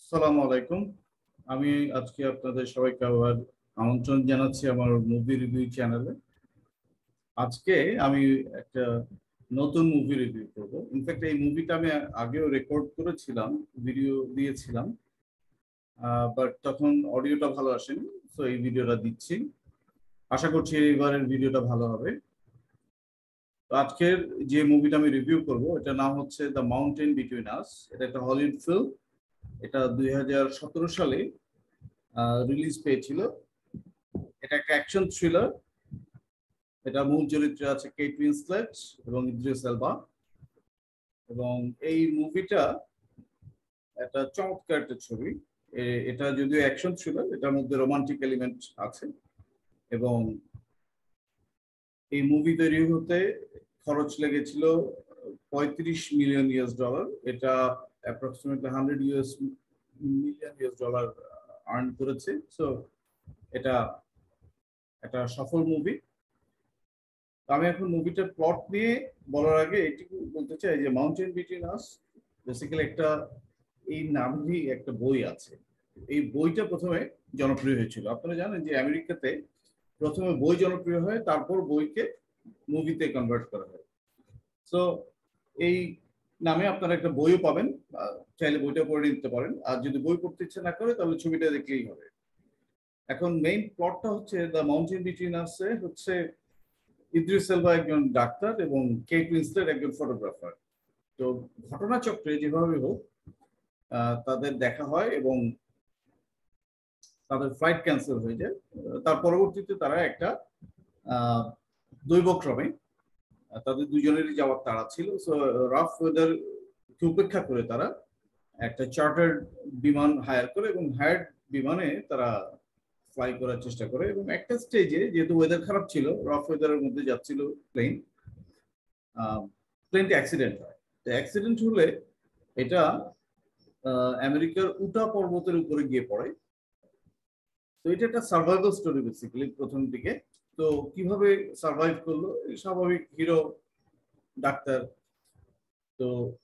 আসসালামু আলাইকুম। আমি আজকে আপনাদের সবাইকে আবার আমন্ত্রণ জানাচ্ছি আমার মুভি রিভিউ চ্যানেলে। আজকে আমি একটা নতুন মুভি রিভিউ করব। ইনফ্যাক্ট এই মুভিটা আমি আগেও রেকর্ড করেছিলাম, ভিডিও দিয়েছিলাম, বাট তখন অডিওটা ভালো আসেনি, তো এই ভিডিওটা দিচ্ছি। আশা করছি এবারের ভিডিওটা ভালো হবে। তো আজকের যে মুভিটা আমি রিভিউ করব এটার নাম হচ্ছে দ্য মাউন্টেন বিটুইন আস। এটা একটা হলিউড ফিল্ম। এটা 2017 সালে রিলিজ পেয়েছিল। এটা একটা অ্যাকশন থ্রিলার। এটা মূল চরিত্রে আছে কেট উইন্সলেট এবং ইদ্রিস এলবা। এবং এই মুভিটা একটা চমৎকার একটা ছবি। এটা যদিও অ্যাকশন থ্রিলার, এটার মধ্যে রোমান্টিক এলিমেন্ট আছে। এবং এই মুভি তৈরি হতে খরচ লেগেছিল $35 মিলিয়ন। এটা অ্যাপ্রক্সিমেটলি $100 মিলিয়ন আর্ন করেছে। সো এটা একটা সফল মুভি। আমি এখন মুভিটার প্লট নিয়ে বলার আগে এটুকু বলতে চাই যে মাউন্টেন বিটুইন আস বেসিক্যালি একটা, এই নামেরই একটা বই আছে। এই বইটা প্রথমে জনপ্রিয় হয়েছিল। আপনারা জানেন যে আমেরিকাতে প্রথমে বই জনপ্রিয় হয়, তারপর বইকে মুভিতে কনভার্ট করা হয়। সো এই নামে আপনারা একটা বইও পাবেন, চাইলে বইটা পড়ে নিতে পারেন। আর যদি বই পড়তে ইচ্ছে না করে তাহলে ছবিটা দেখলেই হবে। এখন মেইন প্লটটা হচ্ছে দ্য মাউন্টেন বিটুইন আসে হচ্ছে ইদ্রিস এলবা একজন ডাক্তার এবং কেট উইন্সলেট একজন ফটোগ্রাফার। তো ঘটনাচক্রে যেভাবে হোক তাদের দেখা হয় এবং তাদের ফ্লাইট ক্যান্সেল হয়ে যায়। তার পরবর্তীতে তারা একটা দৈবক্রমে তাদের দুজনেরই যাওয়ার তাড়া ছিল। সো রাফ ওয়েদার কে উপেক্ষা করে তারা একটা চার্টার্ড বিমান হায়ার করে এবং হায়ার্ড বিমানে তারা ফ্লাই করার চেষ্টা করে। এবং একটা স্টেজে যেহেতু ওয়েদার খারাপ ছিল, রাফ ওয়েদারের মধ্যে যাচ্ছিল প্লেনটি অ্যাক্সিডেন্ট হয়। তো অ্যাক্সিডেন্ট হলে এটা আমেরিকার উটা পর্বতের উপরে গিয়ে পড়ে। তো এটা একটা সার্ভাইভাল স্টোরি বেসিক্যালি প্রথম দিকে। তো কিভাবে সার্ভাইভ করলো, স্বাভাবিক হিরো ডাক্তার, তো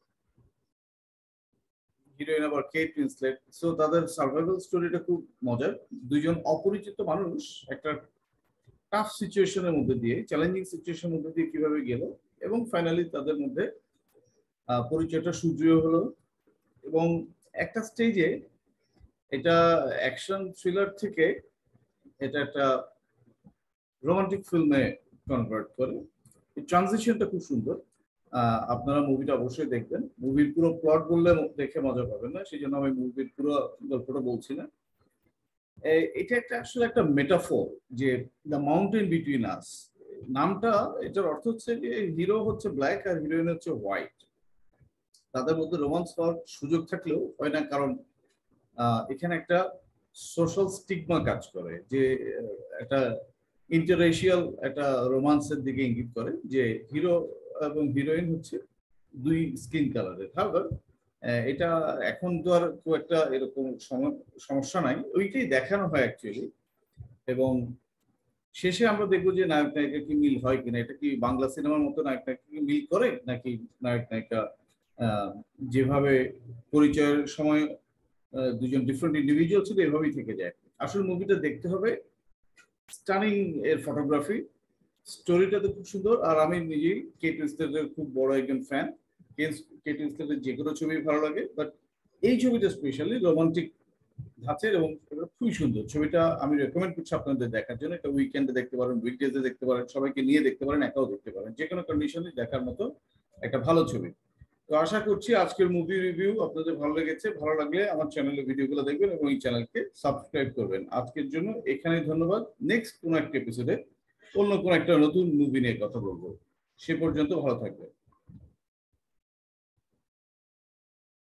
হিরোইন আবার কেট উইন্সলেট। সো তাদের সার্ভাইভাল স্টোরিটা খুব মজার। দুইজন অপরিচিত মানুষ একটা টাফ সিচুয়েশনের মধ্যে দিয়ে, চ্যালেঞ্জিং সিচুয়েশনের মধ্যে দিয়ে কিভাবে গেল এবং ফাইনালি তাদের মধ্যে পরিচয়টা সুদৃঢ় হলো। এবং একটা স্টেজে এটা অ্যাকশন থ্রিলার থেকে এটা একটা রোমান্টিক ফিল্মে কনভার্ট করে। এই ট্রানজিশনটা খুব সুন্দর। আপনারা মুভিটা অবশ্যই দেখবেন। মুভির পুরো প্লট বললে দেখে মজা পাবেন না, সেই জন্য আমি মুভির পুরো গল্পটা বলছি না। এটা একটা আসলে একটা মেটাফোর যে দ্য মাউন্টেন বিটুইন আস। নামটা, এটার অর্থ হচ্ছে যে হিরো হচ্ছে ব্ল্যাক আর হিরোইন হচ্ছে হোয়াইট। তাদের মধ্যে রোমান্স হওয়ার সুযোগ থাকলেও হয় না, কারণ এখানে একটা সোশ্যাল স্টিগমা কাজ করে যে একটা ইন্টাররেশিয়াল একটা রোমান্সের দিকে ইঙ্গিত করে যে হিরো এবং হিরোইন হচ্ছে দুই স্কিন কালারের। হাউএভার এটা এখন তো আর খুব একটা এরকম সমস্যা নাই, ওইটাই দেখানো হয় অ্যাকচুয়ালি। এবং শেষে আমরা দেখবো যে নায়ক নায়িকা কি মিল হয় কিনা। এটা কি বাংলা সিনেমার মতো নায়ক নায়িকা কি মিল করে, নাকি নায়ক নায়িকা যেভাবে পরিচয়ের সময় দুজন ডিফারেন্ট ইন্ডিভিজুয়াল ছিল এভাবেই থেকে যায়। আসল মুভিটা দেখতে হবে। স্টানিং এর ফটোগ্রাফি, স্টোরিটা তো খুব সুন্দর। আর আমি নিজেই কেট উইন্সলেটের খুব বড় একজন ফ্যান। কেট উইন্সলেটের যে কোনো ছবি ভালো লাগে, বাট এই ছবিটা স্পেশালি রোমান্টিক ধাঁচের এবং খুবই সুন্দর। ছবিটা আমি রেকমেন্ড করছি আপনাদের দেখার জন্য। এটা উইকেন্ডে দেখতে পারেন, উইকডেজে দেখতে পারেন, সবাইকে নিয়ে দেখতে পারেন, একাও দেখতে পারেন, যে কোনো কন্ডিশনে দেখার মতো একটা ভালো ছবি। তো আশা করছি আজকের মুভি রিভিউ আপনাদের ভালো লেগেছে। ভালো লাগলে আমার চ্যানেলে ভিডিওগুলো দেখবেন এবং এই চ্যানেলকে সাবস্ক্রাইব করবেন। আজকের জন্য এখানেই ধন্যবাদ। নেক্সট কোনো একটা এপিসোডে অন্য কোনো একটা নতুন মুভি নিয়ে কথা বলবো। সে পর্যন্ত ভালো থাকবেন।